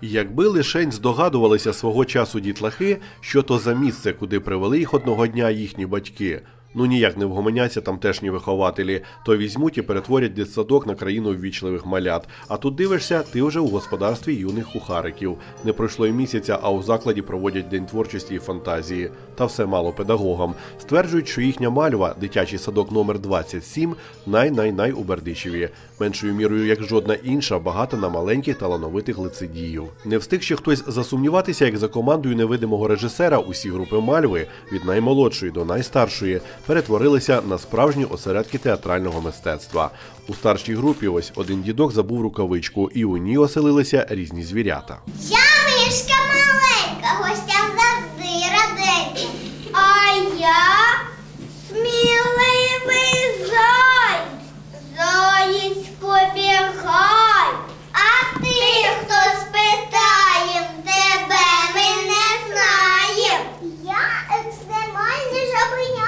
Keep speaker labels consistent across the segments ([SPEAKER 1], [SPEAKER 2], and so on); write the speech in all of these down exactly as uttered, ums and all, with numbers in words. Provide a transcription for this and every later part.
[SPEAKER 1] Якби лишень здогадувалися свого часу дітлахи, що то за місце, куди привели їх одного дня їхні батьки. Ну ніяк не вгомоняться тамтешні вихователі, то візьмуть і перетворять дитсадок на країну ввічливих малят. А тут дивишся, ти вже у господарстві юних кухариків. Не пройшло й місяця, а у закладі проводять День творчості і фантазії. Та все мало педагогам. Стверджують, що їхня мальва, дитячий садок номер двадцять сім, най-най-най у Бердичеві. Меншою мірою, як жодна інша, багата на маленьких талановитих лицедіїв. Не встиг ще хтось засумніватися, як за командою невидимого режисера усі групи мальви, від наймолодшої до найстаршої, перетворилися на справжні осередки театрального мистецтва. У старшій групі ось один дідок забув рукавичку, і у ній оселилися різні звірята.
[SPEAKER 2] Я мишка маленька, гостям завжди раденька, а я сміливий заєць, заєць побігай. А ти, хто спитає, тебе ми не знаємо. Я екстремальний жабеня.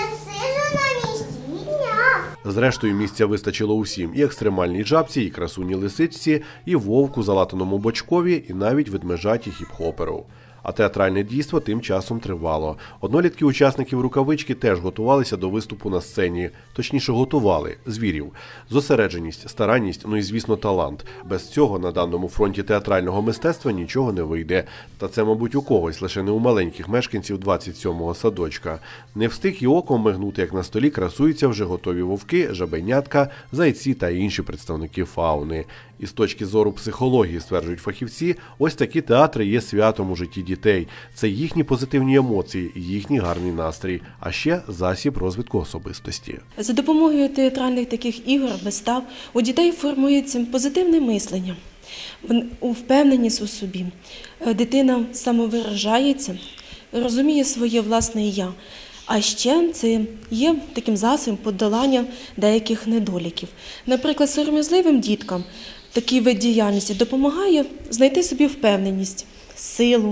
[SPEAKER 1] Зрештою, місця вистачило усім – і екстремальній жабці, і красуні лисичці, і вовку, залатаному бочкові, і навіть ведмежаті хіп-хоперу. А театральне дійство тим часом тривало. Однолітки учасників рукавички теж готувалися до виступу на сцені. Точніше, готували – звірів. Зосередженість, старанність, ну і, звісно, талант. Без цього на даному фронті театрального мистецтва нічого не вийде. Та це, мабуть, у когось, лише не у маленьких мешканців двадцять сьомого садочка. Не встиг і оком мигнути, як на столі красуються вже готові вовки, жабенятка, зайці та інші представники фауни. І з точки зору психології, стверджують фахівці, ось такі театри є святом у житті дітей. Це їхні позитивні емоції, їхній гарний настрій, а ще засіб розвитку особистості.
[SPEAKER 3] За допомогою театральних таких ігор, вистав у дітей формується позитивне мислення, впевненість у собі. Дитина самовиражається, розуміє своє власне «я». А ще це є таким засобом подолання деяких недоліків. Наприклад, сором'язливим діткам такий вид діяльності допомагає знайти собі впевненість, силу,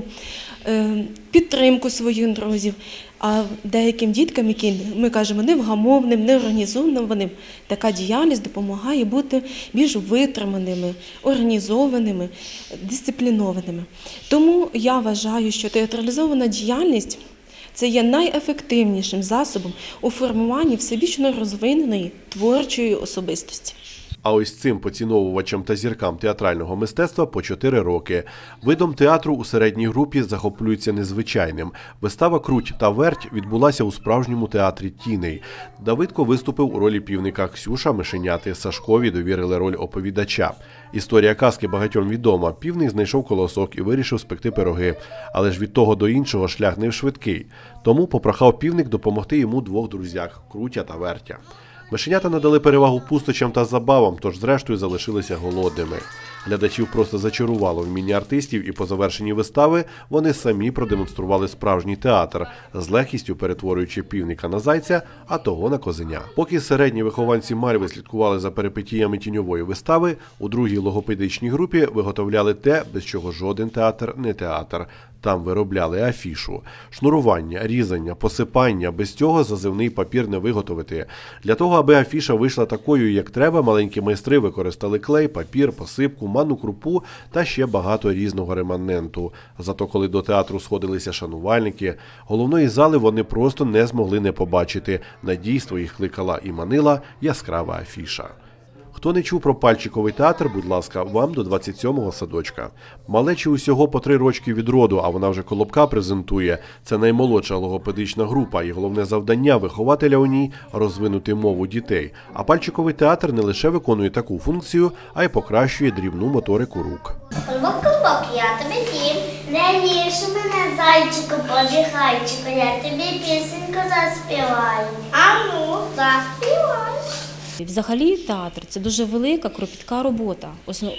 [SPEAKER 3] підтримку своїх друзів. А деяким діткам, які ми кажемо невгамовним, неорганізованим, така діяльність допомагає бути більш витриманими, організованими, дисциплінованими. Тому я вважаю, що театралізована діяльність – це є найефективнішим засобом у формуванні всебічно розвиненої творчої особистості.
[SPEAKER 1] А ось цим поціновувачам та зіркам театрального мистецтва по чотири роки. Видом театру у середній групі захоплюються незвичайним. Вистава «Круть та верть» відбулася у справжньому театрі тіней. Давидко виступив у ролі півника, Ксюша, мишеняти, Сашкові довірили роль оповідача. Історія казки багатьом відома. Півник знайшов колосок і вирішив спекти пироги. Але ж від того до іншого шлях не швидкий. Тому попрохав півник допомогти йому двох друзях – Крутя та Вертя. Мишенята надали перевагу пустощам та забавам, тож зрештою залишилися голодними. Глядачів просто зачарувало вміння артистів, і по завершенні вистави вони самі продемонстрували справжній театр, з легкістю перетворюючи півника на зайця, а того на козеня. Поки середні вихованці мальви слідкували за перипетіями тіньової вистави, у другій логопедичній групі виготовляли те, без чого жоден театр не театр. Там виробляли афішу. Шнурування, різання, посипання – без цього зазивний папір не виготовити. Для того, аби афіша вийшла такою, як треба, маленькі майстри використали клей, папір, посипку, манну крупу та ще багато різного реманенту. Зато коли до театру сходилися шанувальники, головної зали вони просто не змогли не побачити. На дійство їх кликала і манила яскрава афіша. Хто не чув про пальчиковий театр, будь ласка, вам до двадцять сьомого садочка. Малечі усього по три рочки від роду, а вона вже колобка презентує. Це наймолодша логопедична група, і головне завдання вихователя у ній – розвинути мову дітей. А пальчиковий театр не лише виконує таку функцію, а й покращує дрібну моторику рук.
[SPEAKER 2] Колобок-колобок, я тобі дім, не ліж мене, зайчику, побігайчику, я тобі пісеньку заспіваю. А ну, заспівай.
[SPEAKER 4] Взагалі театр – це дуже велика, кропітка робота,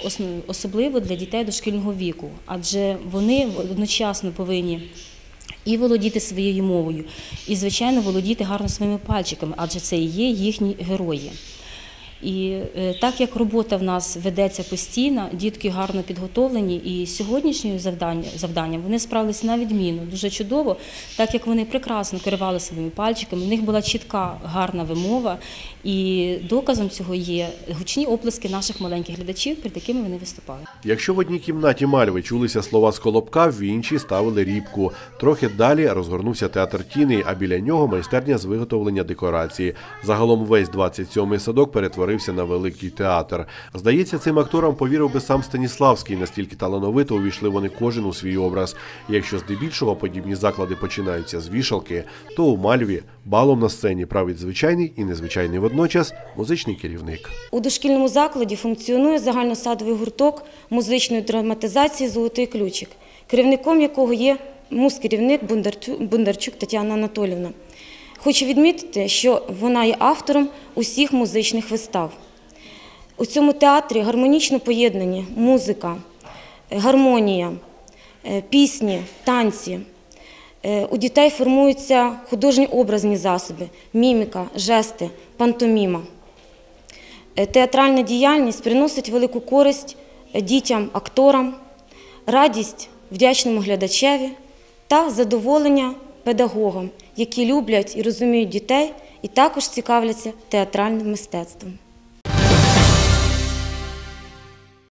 [SPEAKER 4] особливо для дітей дошкільного віку, адже вони одночасно повинні і володіти своєю мовою, і, звичайно, володіти гарно своїми пальчиками, адже це і є їхні герої. І е, так як робота в нас ведеться постійно, дітки гарно підготовлені, і сьогоднішньою завдання, завданням вони справилися на відміну, дуже чудово, так як вони прекрасно керували своїми пальчиками, у них була чітка, гарна вимова, і доказом цього є гучні оплески наших маленьких глядачів, перед якими вони виступали.
[SPEAKER 1] Якщо в одній кімнаті Мальви чулися слова з колобка, в іншій ставили рібку. Трохи далі розгорнувся театр тіни, а біля нього майстерня з виготовлення декорації. Загалом весь двадцять сьомий садок перетворився на великий театр. Здається, цим акторам повірив би сам Станіславський, настільки талановито увійшли вони кожен у свій образ. І якщо здебільшого подібні заклади починаються з вішалки, то у Мальві балом на сцені править звичайний і незвичайний водночас музичний керівник.
[SPEAKER 5] У дошкільному закладі функціонує загальносадовий гурток музичної драматизації «Золотий ключик», керівником якого є муз-керівник Бондарчук Тетяна Анатоліївна. Хочу відмітити, що вона є автором усіх музичних вистав. У цьому театрі гармонічно поєднані музика, гармонія, пісні, танці. У дітей формуються художні образні засоби, міміка, жести, пантоміма. Театральна діяльність приносить велику користь дітям, акторам, радість вдячному глядачеві та задоволення педагогам, які люблять і розуміють дітей і також цікавляться театральним мистецтвом.